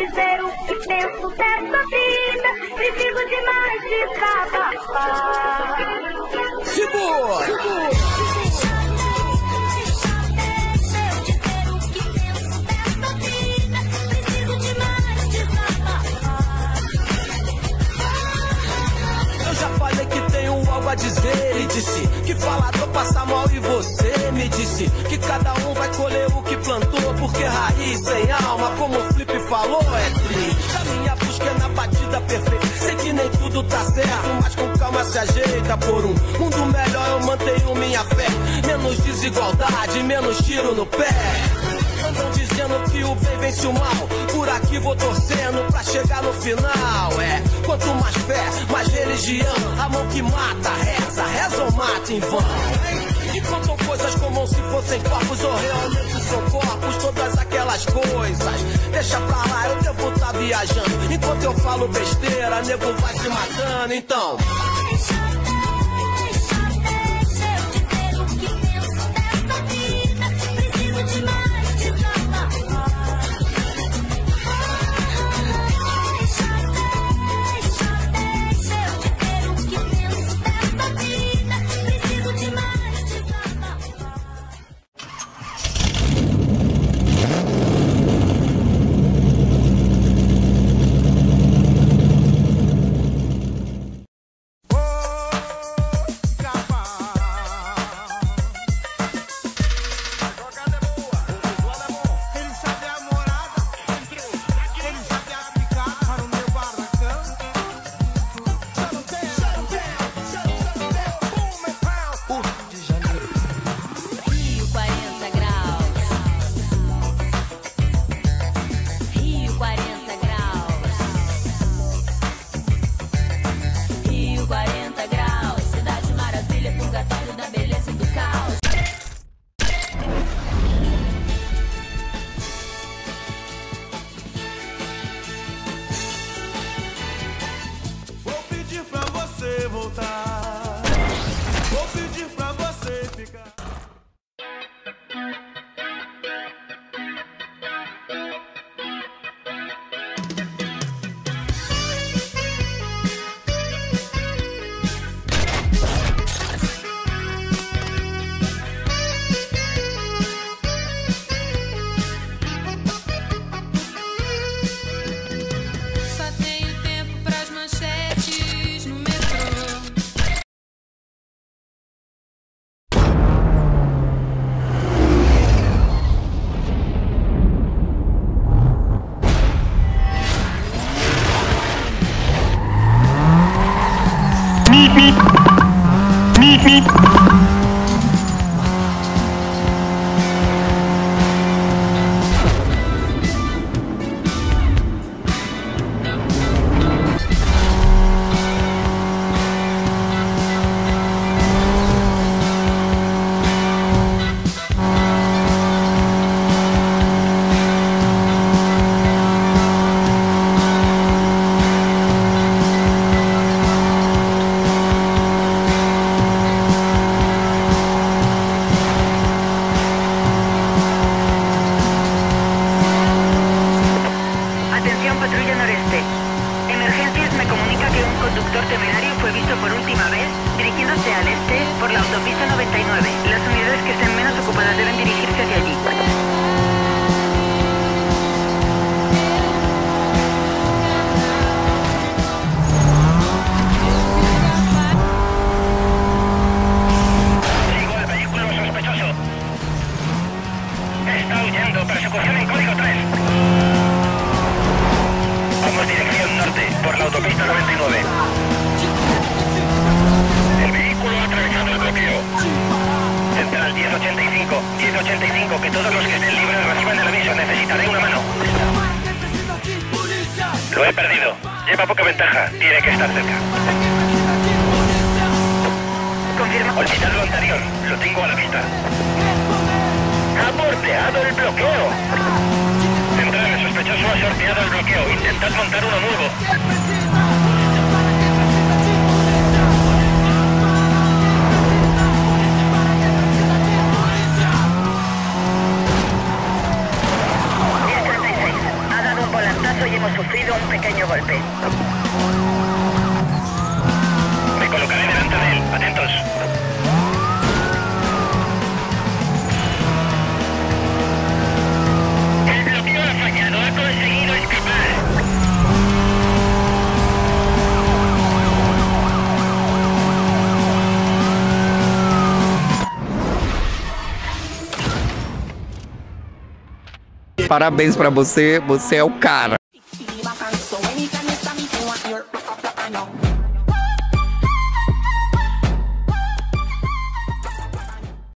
dizer o que penso dessa vida. Preciso de mais desabafar. Segura! Eu já falei que tenho algo a dizer e disse que falador passa mal e você me disse que cada um vai colher o que plantou, porque raiz sem alma, como o Flip falou, é triste. A minha busca é na batida perfeita, sei que nem tudo tá certo, mas com calma se ajeita. Por um mundo melhor eu mantenho minha fé, menos desigualdade, menos tiro no pé. Andam dizendo que o bem vence o mal, por aqui vou torcendo pra chegar no final. Quanto mais fé, mais religião, a mão que mata, reza ou mata em vão. E contam coisas como se fossem corpos, ou realmente são corpos, todas aquelas coisas. Deixa pra lá, eu devo tá viajando, enquanto eu falo besteira, nego vai se matando, então. Lo he perdido. Lleva poca ventaja. Tiene que estar cerca. Confirma. Olvidad lo anterior. Lo tengo a la vista. Ha bordeado el bloqueo. Central, el sospechoso ha sorteado el bloqueo. Intentad montar uno nuevo. Ha dado un volantazo y hemos sufrido un pequeño golpe. Me colocaré delante de él. Atentos. El bloqueo ha fallado. Ha conseguido escapar. Parabéns pra você, você é o cara.